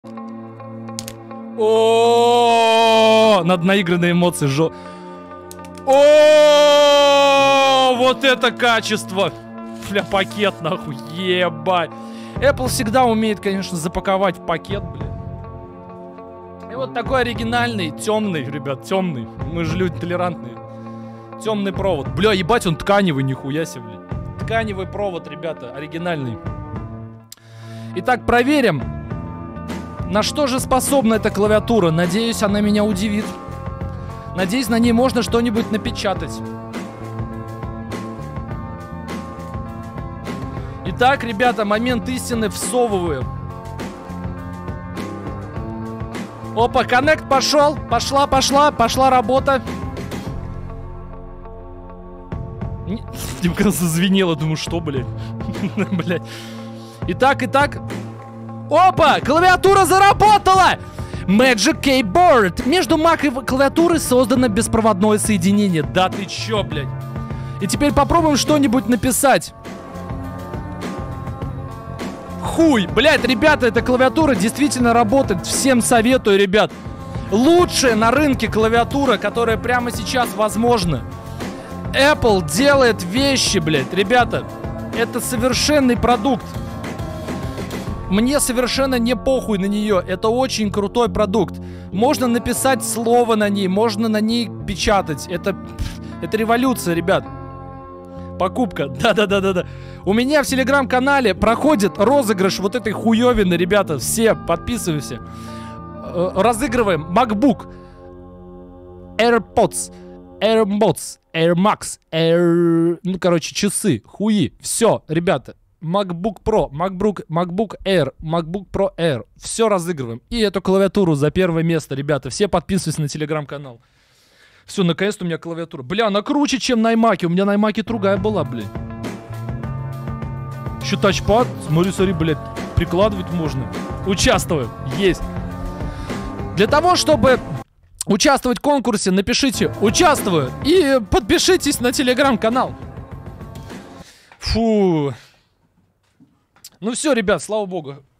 О, надо наигранные эмоции. О, вот это качество. Бля, пакет нахуй, ебать. Apple всегда умеет, конечно, запаковать в пакет, блин. И вот такой оригинальный, темный, ребят, темный. Мы же люди толерантные. Темный провод. Бля, ебать, он тканевый, нихуя себе, блин. Тканевый провод, ребята, оригинальный. Итак, проверим, на что же способна эта клавиатура. Надеюсь, она меня удивит. Надеюсь, на ней можно что-нибудь напечатать. Итак, ребята, момент истины всовываю. Опа, коннект пошел. Пошла работа. Мне кажется, зазвенело. Думаю, что, блядь? Блядь. Итак. Опа, клавиатура заработала! Magic Keyboard. Между Mac и клавиатурой создано беспроводное соединение. Да ты чё, блядь? И теперь попробуем что-нибудь написать. Хуй, блядь, ребята, эта клавиатура действительно работает. Всем советую, ребят. Лучшая на рынке клавиатура, которая прямо сейчас возможна. Apple делает вещи, блядь, ребята. Это совершенный продукт. Мне совершенно не похуй на нее. Это очень крутой продукт. Можно написать слово на ней, можно на ней печатать. Это революция, ребят. Покупка. Да. У меня в телеграм-канале проходит розыгрыш вот этой хуёвины, ребята. Все, подписывайся. Разыгрываем MacBook, AirPods, AirMods, AirMax, ну, короче, часы, хуи. Все, ребята. MacBook Pro, MacBook Air, MacBook Pro Air. Все разыгрываем. И эту клавиатуру за первое место, ребята. Все подписывайтесь на телеграм-канал. Все, наконец-то у меня клавиатура. Бля, она круче, чем на iMac. У меня на iMac другая была, блядь. Еще тачпад. Смотри, блядь. Прикладывать можно. Участвую. Есть. Для того, чтобы участвовать в конкурсе, напишите «Участвую» и подпишитесь на телеграм-канал. Фу. Ну все, ребят, слава богу.